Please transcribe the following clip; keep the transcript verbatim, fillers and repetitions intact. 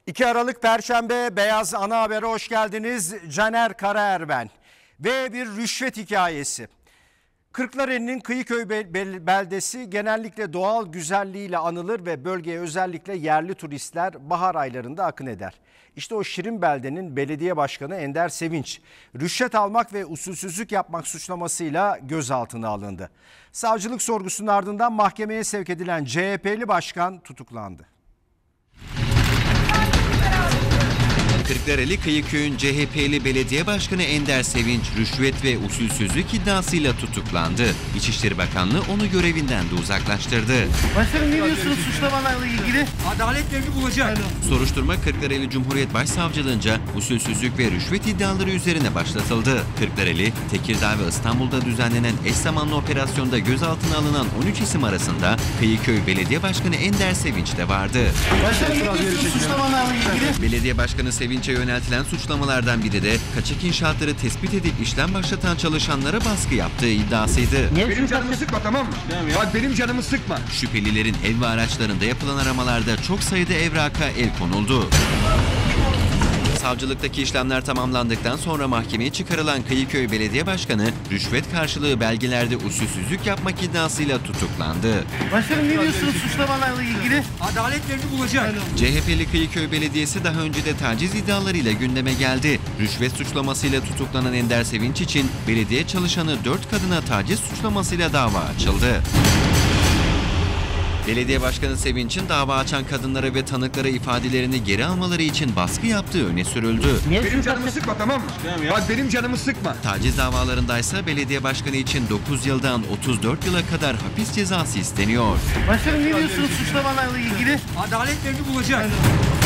iki Aralık Perşembe Beyaz Ana Haber'e hoş geldiniz. Caner Karaer ben. Ve bir rüşvet hikayesi. Kırklareli'nin Kıyıköy beldesi genellikle doğal güzelliğiyle anılır ve bölgeye özellikle yerli turistler bahar aylarında akın eder. İşte o şirin beldenin belediye başkanı Ender Sevinç, rüşvet almak ve usulsüzlük yapmak suçlamasıyla gözaltına alındı. Savcılık sorgusunun ardından mahkemeye sevk edilen C H P'li başkan tutuklandı. Kırklareli Kıyıköy'ün C H P'li belediye başkanı Ender Sevinç rüşvet ve usulsüzlük iddiasıyla tutuklandı. İçişleri Bakanlığı onu görevinden de uzaklaştırdı. Başkanım ne diyorsunuz suçlamalarla ilgili? Adalet devri bulacak. Soruşturma Kırklareli Cumhuriyet Başsavcılığınca usulsüzlük ve rüşvet iddiaları üzerine başlatıldı. Kırklareli, Tekirdağ ve İstanbul'da düzenlenen eş zamanlı operasyonda gözaltına alınan on üç isim arasında Kıyıköy Belediye Başkanı Ender Sevinç de vardı. Başkanım ne diyorsunuz suçlamalarla ilgili? Belediye Başkanı Sevinç'e yöneltilen suçlamalardan biri de kaçak inşaatları tespit edip işlem başlatan çalışanlara baskı yaptığı iddiasıydı. Benim canımı sıkma, tamam mı? Bak benim canımı sıkma. Şüphelilerin ev ve araçlarında yapılan aramalarda çok sayıda evraka el konuldu. Savcılıktaki işlemler tamamlandıktan sonra mahkemeye çıkarılan Kıyıköy Belediye Başkanı rüşvet karşılığı belgelerde usulsüzlük yapmak iddiasıyla tutuklandı. Başkanım ne diyorsunuz suçlamalarla ilgili? Adalet devri bulacak. C H P'li Kıyıköy Belediyesi daha önce de taciz iddialarıyla gündeme geldi. Rüşvet suçlamasıyla tutuklanan Ender Sevinç için belediye çalışanı dört kadına taciz suçlamasıyla dava açıldı. Belediye Başkanı Sevinç'in dava açan kadınlara ve tanıklara ifadelerini geri almaları için baskı yaptığı öne sürüldü. Benim canımı sıkma, tamam mı? Bak benim canımı sıkma. Taciz davalarındaysa belediye başkanı için dokuz yıldan otuz dört yıla kadar hapis cezası isteniyor. Başkanım ne diyorsunuz suçlamalarla ilgili? Adalet devri bulacak.